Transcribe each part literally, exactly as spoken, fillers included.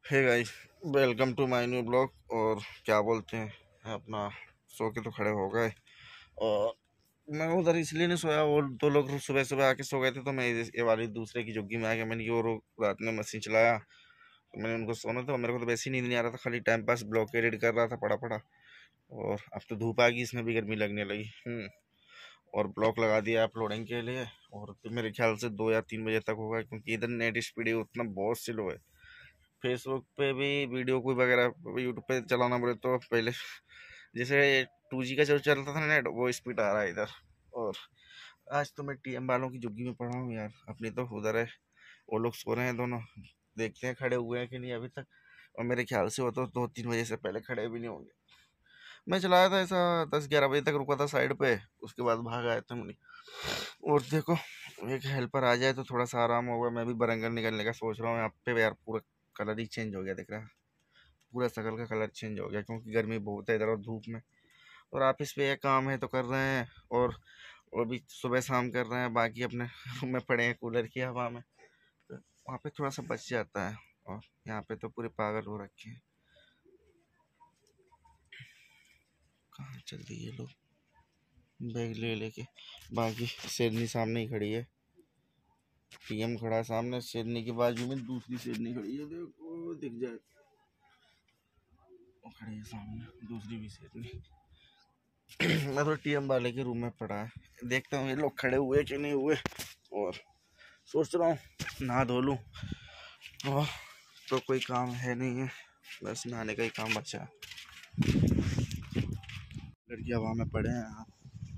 Hey guys, welcome to my new blog. और क्या बोलते हैं, अपना सो के तो खड़े हो गए और मैं उधर इसलिए नहीं सोया। और दो लोग सुबह सुबह आके सो गए थे, तो मैं ये वाली दूसरे की झुग्गी में आ गया। मैंने कि वो रात में मशीन चलाया तो मैंने उनको सोना था। मेरे को तो वैसे ही नींद नहीं आ रहा था, खाली टाइम पास ब्लॉग एडिट कर रहा था पड़ा पड़ा। और अब तो धूप आ गई, इसमें भी गर्मी लगने लगी। हम्म और ब्लॉग लगा दिया अपलोडिंग के लिए। और तो मेरे ख्याल से दो या तीन बजे तक होगा, क्योंकि इधर नेट स्पीड उतना बहुत स्लो है। फेसबुक पे भी वीडियो कोई वगैरह यूट्यूब पे चलाना पड़े तो पहले जैसे टू जी का जो चलता था नेट, वो स्पीड आ रहा है इधर। और आज तो मैं टीएम वालों की झुग्गी में पड़ा हूँ यार। अपनी तो उधर है, वो लोग सो रहे हैं दोनों। देखते हैं खड़े हुए हैं कि नहीं अभी तक। और मेरे ख्याल से वो तो दो तीन बजे से पहले खड़े भी नहीं होंगे। मैं चलाया था ऐसा, दस ग्यारह बजे तक रुका था साइड पे, उसके बाद भाग आए थे मुनि। और देखो, एक हेल्पर आ जाए तो थोड़ा सा आराम होगा। मैं भी बरंगल निकलने का सोच रहा हूँ। यहाँ पे यार पूरा कलर ही चेंज हो गया, दिख रहा है पूरा शकल का कलर चेंज हो गया, क्योंकि गर्मी बहुत है इधर और धूप में। और ऑफिस पे ये काम है तो कर रहे हैं, और वो भी सुबह शाम कर रहे हैं। बाकी अपने रूम में पड़े हैं कूलर की हवा में, तो वहाँ पे थोड़ा सा बच जाता है। और यहाँ पे तो पूरे पागल हो रखे हैं। कहाँ चल रही है लोग बैग ले लेके। बाकी शेरनी सामने ही खड़ी है, टीएम खड़ा है सामने। शेरनी के बाजू में दूसरी शेरनी खड़ी है, देखो दिख जाए, वो खड़ी है सामने दूसरी भी शेरनी। मैं तो टीएम वाले के रूम में पड़ा है, देखता हूँ ये लोग खड़े हुए कि नहीं हुए। और सोच रहा हूँ नहा धो लूँ, और तो कोई काम है नहीं है, बस नहाने का ही काम बचा है। लड़की हवा में पड़े हैं यहाँ।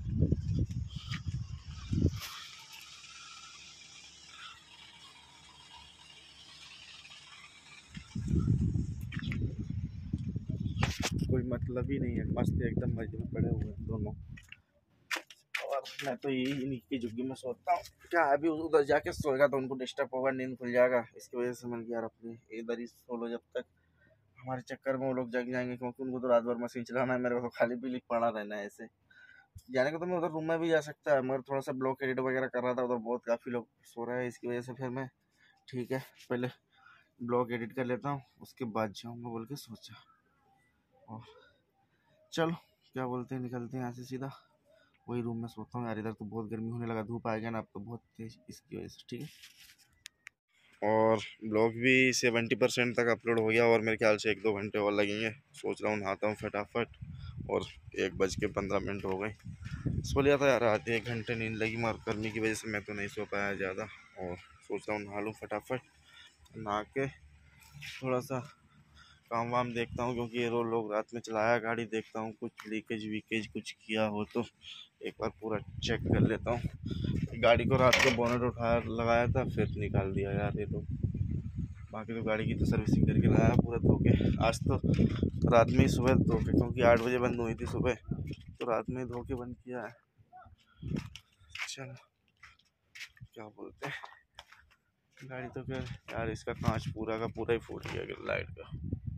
कोई मतलब ही नहीं है, मस्त एकदम मजे में पड़े हुए हैं दोनों। और मैं तो यही इन्हीं की झुग्गी में सोता हूँ। क्या अभी उधर जाके सोएगा तो उनको डिस्टर्ब होगा, नींद खुल जाएगा। इसकी वजह से मैंने यार अपनी इधर ही सो लो, जब तक हमारे चक्कर में वो लोग जग जाएंगे, क्योंकि उनको तो रात भर मशीन चलाना है। मेरे को तो खाली पीली पड़ा रहना है। ऐसे जाने को तो मैं उधर रूम में भी जा सकता है, मगर थोड़ा सा ब्लॉक एडिट वगैरह कर रहा था, उधर बहुत काफ़ी लोग सो रहे हैं। इसकी वजह से फिर मैं ठीक है पहले ब्लॉग एडिट कर लेता हूँ, उसके बाद जाऊँगा बोल के सोचा। और चलो क्या बोलते हैं, निकलते हैं यहाँ से सीधा वही रूम में सोता हूँ यार। इधर तो बहुत गर्मी होने लगा, धूप आएगा ना अब तो बहुत तेज, इसकी वजह से। ठीक है, और ब्लॉग भी सेवेंटी परसेंट तक अपलोड हो गया, और मेरे ख्याल से एक दो घंटे और लगेंगे। सोच रहा हूँ नहाता हूँ फटाफट। और एक बज के पंद्रह मिनट हो गए, सो लिया था यार, आधे एक घंटे नींद लगी, मगर गर्मी की वजह से मैं तो नहीं सो पाया ज़्यादा। और सोच रहा हूँ नहा लूँ फटाफट। नहा के थोड़ा सा काम वाम देखता हूँ, क्योंकि ये रो लोग रात में चलाया गाड़ी, देखता हूँ कुछ लीकेज वीकेज कुछ किया हो तो एक बार पूरा चेक कर लेता हूँ। गाड़ी को रात को बोनट उठा लगाया था, फिर निकाल दिया यार ये लोग। बाकी तो गाड़ी की तो सर्विसिंग करके लाया पूरा धो के। आज तो रात में ही सुबह धो के, क्योंकि आठ बजे बंद हुई थी सुबह, तो रात में धो के बंद किया है। चलो क्या बोलते हैं, गाड़ी तो फिर यार इसका कांच पूरा का पूरा ही फूट गया लाइट का।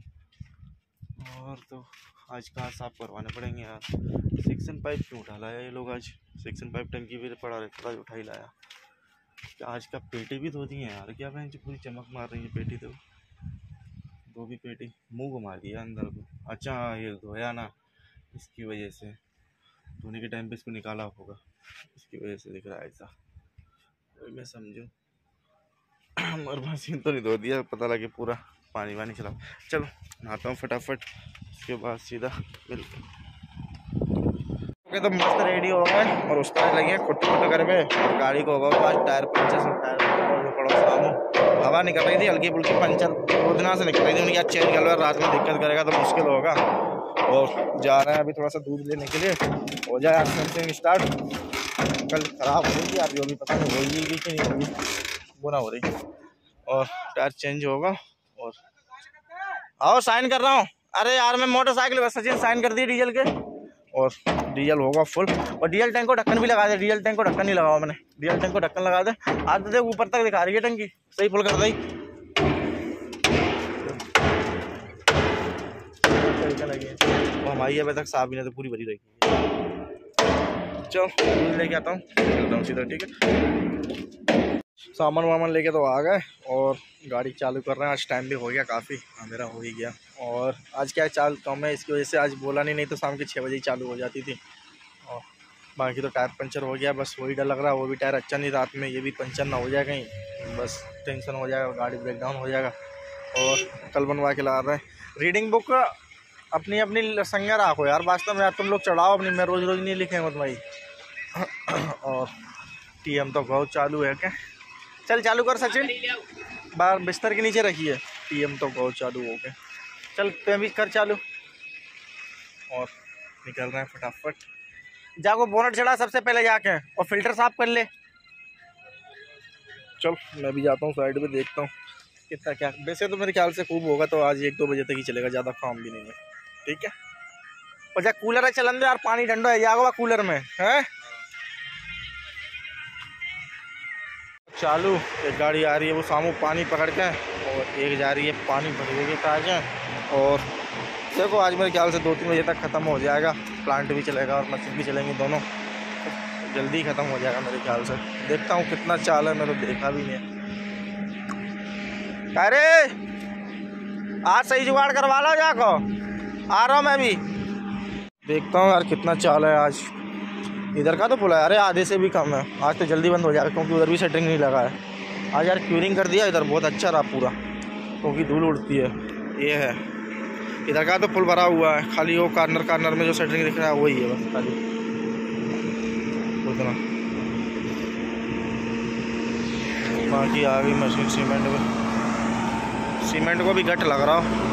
और तो आज कहाँ साफ करवाने पड़ेंगे यार। सेक्शन पाइप क्यों उठा लाया ये लोग आज? सेक्शन पाइप टंकी भी पड़ा रहता था, उठा ही लाया। क्या आज का पेटी भी धो दी है यार, क्या बहन पूरी चमक मार रही है पेटी। तो दो भी पेटी मुंह घुमा दिया अंदर को। अच्छा हाँ, ये धोया ना, इसकी वजह से धोने के टाइम पे इसको निकाला होगा, इसकी वजह से दिख रहा है ऐसा। मैं समझूँ मगर मशीन तो नहीं धो दिया, पता लगे पूरा पानी वानी चला। चलो नहाता हूँ फटाफट, उसके बाद सीधा मिलते हैं। ओके तो मस्त रेडी हो गए और उस तरह लगे खुट्टे खुट्टे कर पे। और गाड़ी को होगा आज टायर पंचर टायर पड़ो सामू, हवा निकल रही थी हल्की फुल्की, पंचर दो दिन से निकल रही थी। उनकी आज चेंज कर लो, रात में दिक्कत करेगा तो मुश्किल होगा। और जा रहे हैं अभी थोड़ा सा दूध लेने के लिए, हो जाए आज सर्विसिंग स्टार्ट। कल ख़राब हो रही थी यार, जो भी पता नहीं होगी कि नहीं होगी, वो ना हो रही। और टायर चेंज होगा। और आओ साइन कर रहा हूँ। अरे यार मैं मोटरसाइकिल सचिन साइन कर दिए डीजल के, और डीजल होगा फुल। और डीजल टैंक को ढक्कन भी लगा दे, डीजल टैंक को ढक्कन नहीं लगाओ मैंने, डीजल टैंक को ढक्कन लगा दे। आज देख ऊपर तक दिखा रही है टंकी, सही फुल कर दी। वो हमारी अभी तक साफ भी नहीं तो पूरी भरी रही। चलो लेके आता हूँ, चलता हूँ सीधा। ठीक है। सामान वामान लेके तो आ गए और गाड़ी चालू कर रहे हैं। आज टाइम भी हो गया, काफ़ी अंधेरा हो ही गया। और आज क्या चाल कम है, इसकी वजह से आज बोला नहीं नहीं तो शाम के छः बजे ही चालू हो जाती थी। और बाकी तो टायर पंचर हो गया, बस वही डर लग रहा है, वो भी टायर अच्छा नहीं, रात में ये भी पंचर ना हो जाए कहीं, बस टेंशन हो जाएगा, गाड़ी ब्रेक डाउन हो जाएगा। और कल बनवा के ला रहे हैं। रीडिंग बुक अपनी अपनी संज्ञा रखो यार, वास्तव में यार तुम लोग चढ़ाओ अपनी, मैं रोज़ रोज़ नहीं लिखेंगे मत भाई। और टी एम तो बहुत चालू है क्या, चल चालू कर सचिन, बाहर बिस्तर के नीचे रखी है। टी एम तो बहुत चालू हो गया, चल तुम भी कर चालू। और निकल रहे हैं फटाफट, जाको बोनट चढ़ा सबसे पहले जाके और फिल्टर साफ कर ले। चल मैं भी जाता हूँ साइड पे, देखता हूँ कितना क्या। वैसे तो मेरे ख्याल से खूब होगा, तो आज एक दो बजे तक ही चलेगा, ज़्यादा काम भी नहीं है। ठीक है, और जा कूलर है चलन दो यार, पानी ठंडा है जाएगा कूलर में है। चालू एक गाड़ी आ रही है, वो सामू पानी पकड़ के, और एक जा रही है पानी भरने के ताजा। और देखो आज मेरे ख्याल से दो तीन बजे तक ख़त्म हो जाएगा, प्लांट भी चलेगा और मशीन भी चलेंगी, दोनों जल्दी ही ख़त्म हो जाएगा मेरे ख्याल से। देखता हूँ कितना चाल है, मैं तो देखा भी नहीं है। अरे आज सही जुगाड़ करवा लो जाको, आ रहा हूँ मैं भी। देखता हूँ यार कितना चाल है आज। इधर का तो पुल है, अरे आधे से भी कम है, आज तो जल्दी बंद हो जाएगा क्योंकि उधर भी सेटिंग नहीं लगा है। आज यार क्यूरिंग कर दिया, इधर बहुत अच्छा रहा पूरा, क्योंकि धूल उड़ती है। ये है इधर का तो पुल भरा हुआ है, खाली वो कार्नर कार्नर में जो सेटिंग दिख रहा है वही है बस खाली उतना। बाकी आ गई मशीन सीमेंट में, सीमेंट को भी घट लग रहा हो।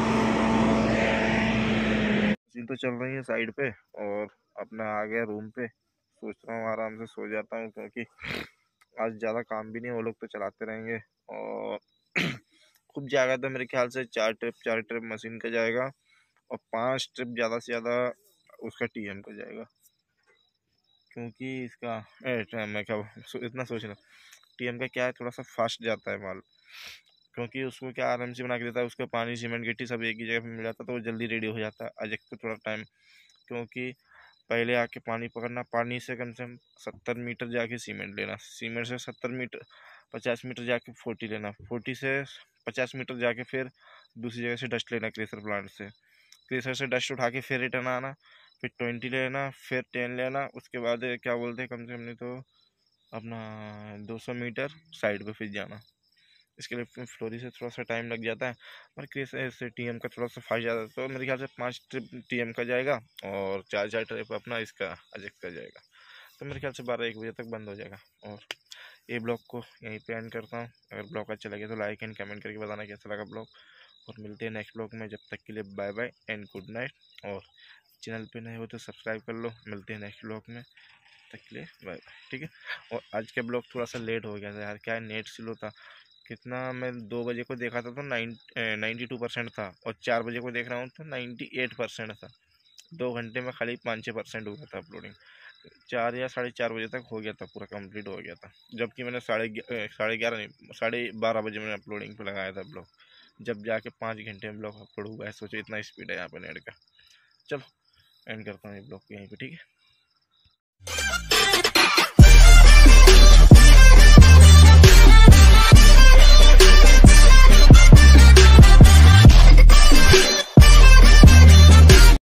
मशीन तो चल रही है साइड पे, और अपना आ गया रूम पे, सोच रहा हूँ आराम से सो जाता हूँ, क्योंकि आज ज़्यादा काम भी नहीं, वो लोग तो चलाते रहेंगे। और खूब जाएगा तो मेरे ख्याल से चार ट्रिप चार ट्रिप मशीन का जाएगा, और पांच ट्रिप ज़्यादा से ज़्यादा उसका टीएम का जाएगा, क्योंकि इसका ए, मैं क्या सो, इतना सोच रहा टीएम का क्या है, थोड़ा सा फास्ट जाता है माल, क्योंकि उसको क्या आराम से बना के देता है, उसका पानी सीमेंट गिट्टी सब एक ही जगह पे मिल जाता है, तो वो जल्दी रेडी हो जाता है। आज एक तो थोड़ा टाइम, क्योंकि पहले आके पानी पकड़ना, पानी से कम से कम सत्तर मीटर जाके सीमेंट लेना, सीमेंट से सत्तर मीटर पचास मीटर जाके फोर्टी लेना, फोर्टी से पचास मीटर जाके फिर दूसरी जगह से डस्ट लेना, क्रेशर प्लांट से, क्रेशर से डस्ट उठा के फिर रिटर्न आना, फिर ट्वेंटी लेना, फिर टेन लेना, उसके बाद क्या बोलते हैं कम से कम नहीं तो अपना दो सौ मीटर साइड पे फिर जाना। इसके लिए फ्लोरी से थोड़ा सा टाइम लग जाता है, पर क्रेशर से टीएम का थोड़ा सा फास्ट जाता है। तो मेरे ख्याल से पाँच ट्रिप टीएम का जाएगा और चार चार ट्रिप अपना इसका अजेक्ट का जाएगा, तो मेरे ख्याल से बारह एक बजे तक बंद हो जाएगा। और ये ब्लॉग को यहीं पे एंड करता हूँ। अगर ब्लॉग अच्छा लगे तो लाइक एंड कमेंट करके बताना कैसा लगा ब्लॉग, और मिलते हैं नेक्स्ट ब्लॉग में। जब तक के लिए bye bye and good night, और चैनल पे नए हो तो सब्सक्राइब कर लो। मिलते हैं नेक्स्ट ब्लॉग में, तक के लिए बाय बाय। ठीक है, और आज का ब्लॉग थोड़ा सा लेट हो गया था यार, क्या है नेट स्लो था कितना, मैं दो बजे को देखा था तो नाइन नाइन्टी टू परसेंट था, और चार बजे को देख रहा हूँ तो नाइन्टी एट परसेंट था। दो घंटे में खाली पाँच छः परसेंट हुआ था अपलोडिंग, चार या साढ़े चार बजे तक हो गया था, पूरा कंप्लीट हो गया था, जबकि मैंने साढ़े साढ़े ग्यारह नहीं साढ़े बारह बजे मैंने अपलोडिंग पे लगाया था ब्लॉग, जब जाके पाँच घंटे में ब्लॉग अपलोड हुआ है। सोचो इतना स्पीड है यहाँ पे नेट का। चलो एंड करता हूँ ये ब्लॉग यहीं पे, ठीक है।